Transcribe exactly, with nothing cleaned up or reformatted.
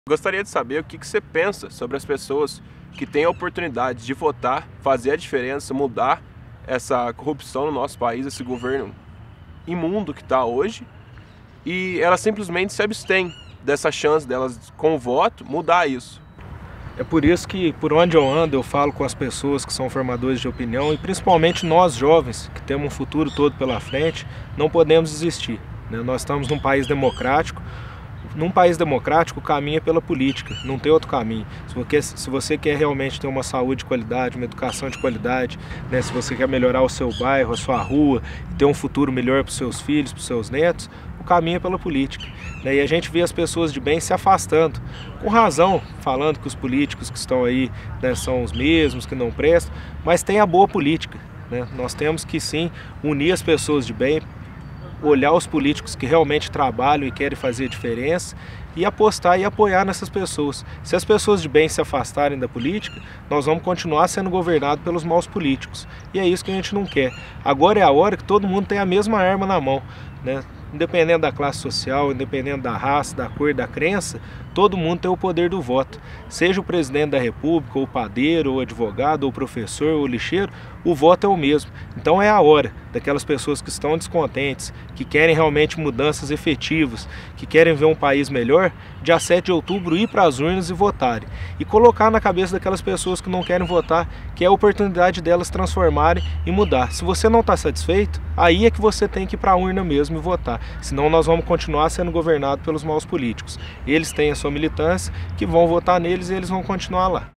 Gostaria de saber o que que você pensa sobre as pessoas que têm a oportunidade de votar, fazer a diferença, mudar essa corrupção no nosso país, esse governo imundo que está hoje, e elas simplesmente se abstêm dessa chance delas, com o voto, mudar isso. É por isso que, por onde eu ando, eu falo com as pessoas que são formadores de opinião e principalmente nós jovens, que temos um futuro todo pela frente, não podemos desistir, né? Nós estamos num país democrático. Num país democrático, o caminho é pela política, não tem outro caminho. Se você, se você quer realmente ter uma saúde de qualidade, uma educação de qualidade, né, se você quer melhorar o seu bairro, a sua rua, ter um futuro melhor para os seus filhos, para os seus netos, o caminho é pela política. Né, e a gente vê as pessoas de bem se afastando, com razão, falando que os políticos que estão aí, né, são os mesmos, que não prestam, mas tem a boa política. Né? Nós temos que sim unir as pessoas de bem, olhar os políticos que realmente trabalham e querem fazer a diferença e apostar e apoiar nessas pessoas. Se as pessoas de bem se afastarem da política, nós vamos continuar sendo governados pelos maus políticos. E é isso que a gente não quer. Agora é a hora que todo mundo tem a mesma arma na mão, né? Independente da classe social, independente da raça, da cor, da crença, todo mundo tem o poder do voto. Seja o presidente da república, ou o padeiro, ou o advogado, ou o professor, ou o lixeiro, o voto é o mesmo. Então é a hora daquelas pessoas que estão descontentes, que querem realmente mudanças efetivas, que querem ver um país melhor, dia sete de outubro ir para as urnas e votarem. E colocar na cabeça daquelas pessoas que não querem votar, que é a oportunidade delas transformarem e mudar. Se você não está satisfeito, aí é que você tem que ir para a urna mesmo e votar. Senão nós vamos continuar sendo governados pelos maus políticos. Eles têm a sua militância, que vão votar neles e eles vão continuar lá.